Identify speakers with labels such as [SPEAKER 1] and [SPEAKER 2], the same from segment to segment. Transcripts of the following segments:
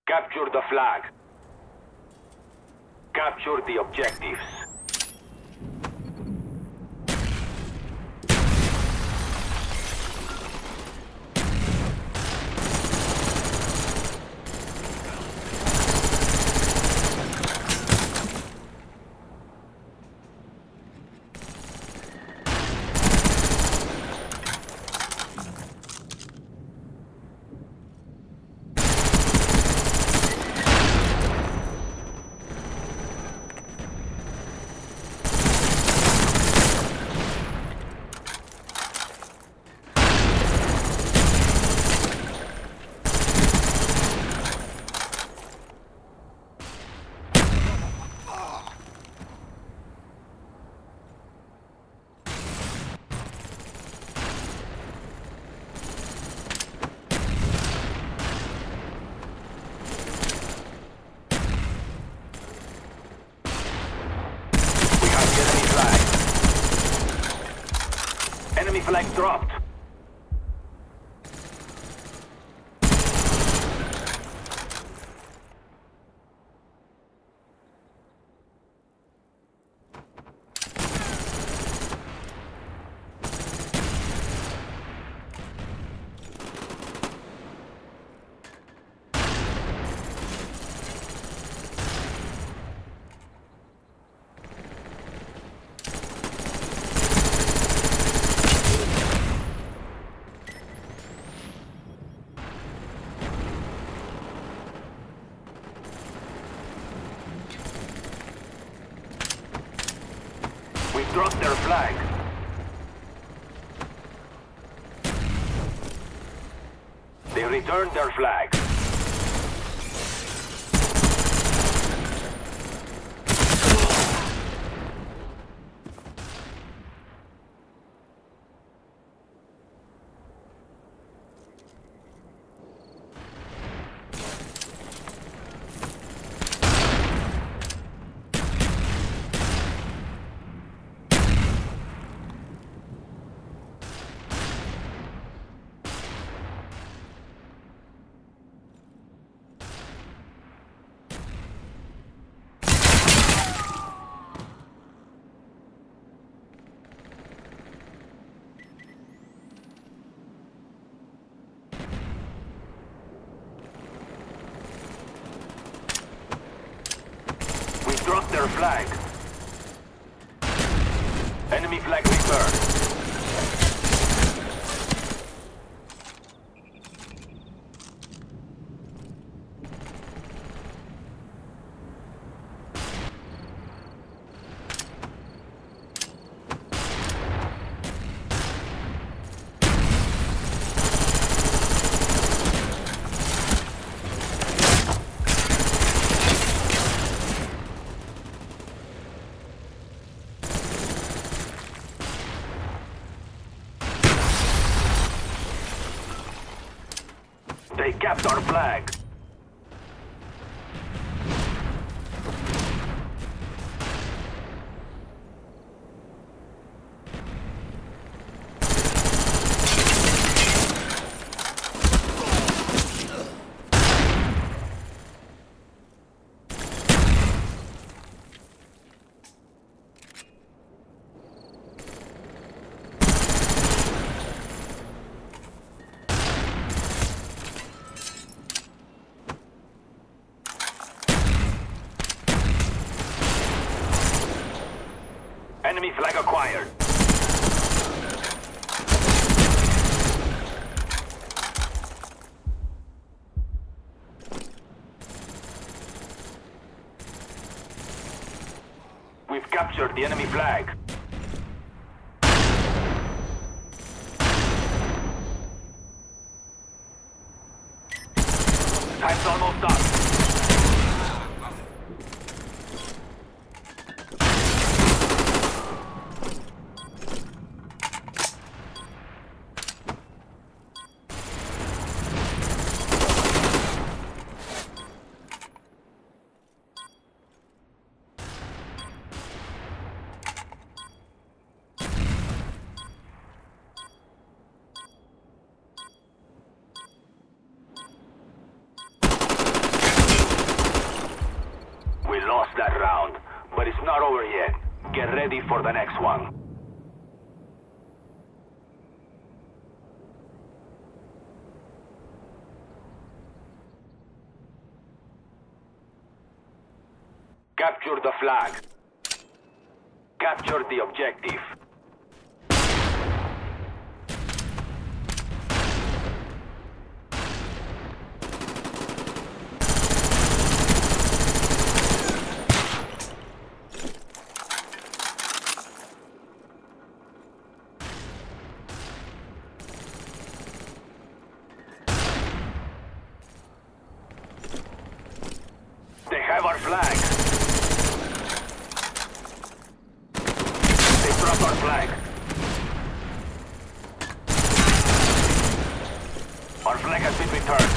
[SPEAKER 1] Capture the flag. Capture the objectives. Enemy flag dropped. We dropped their flag. They returned their flag. Dropped their flag. Enemy flag returned. They capped our flag. Enemy flag acquired. We've captured the enemy flag. Time's almost up. lost that round, but it's not over yet. Get ready for the next one. Capture the flag. Capture the objective. They have our flag. They dropped our flag. Our flag has been returned.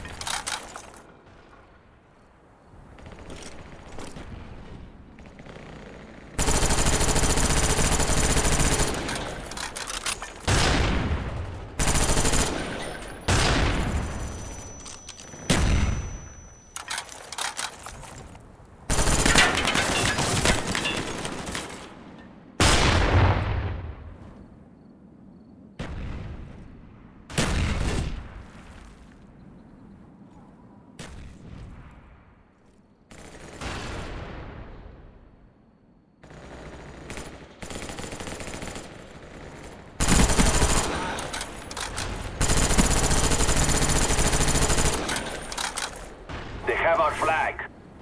[SPEAKER 1] They have our flag.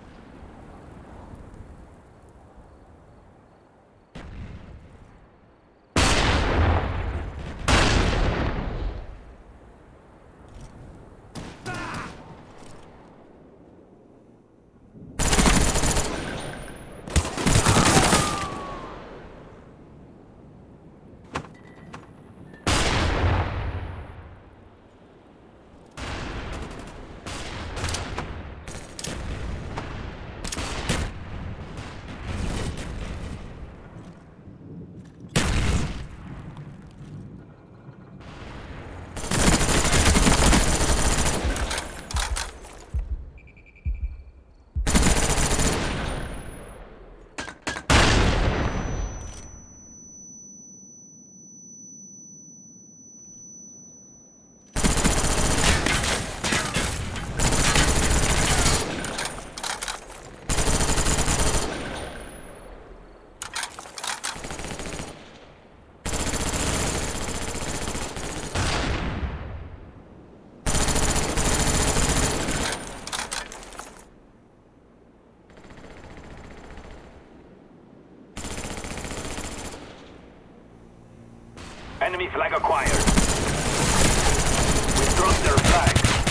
[SPEAKER 1] Enemy flag acquired. We dropped their flag.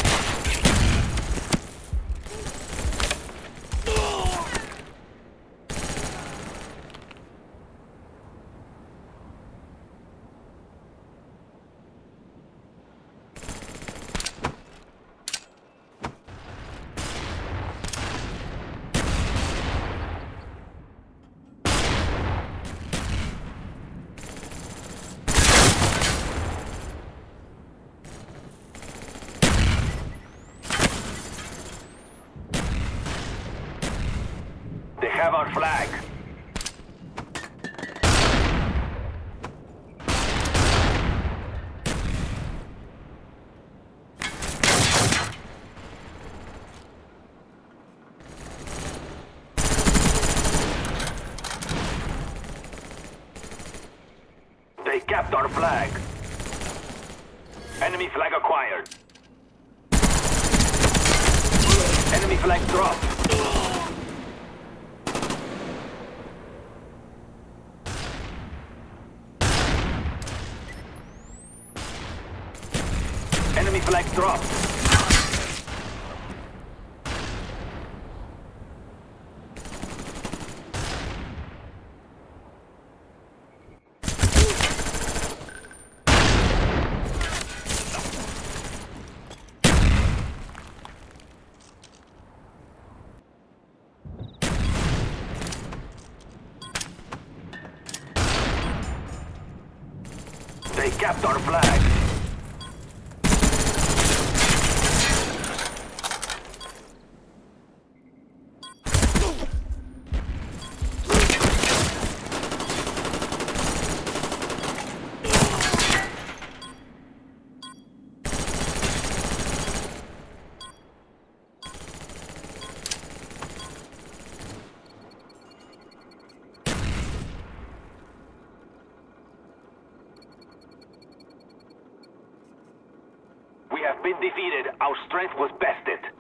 [SPEAKER 1] They have our flag. They capped our flag. Enemy flag acquired. Enemy flag dropped. Enemy flag dropped. They capped our flag. have been defeated. Our strength was bested.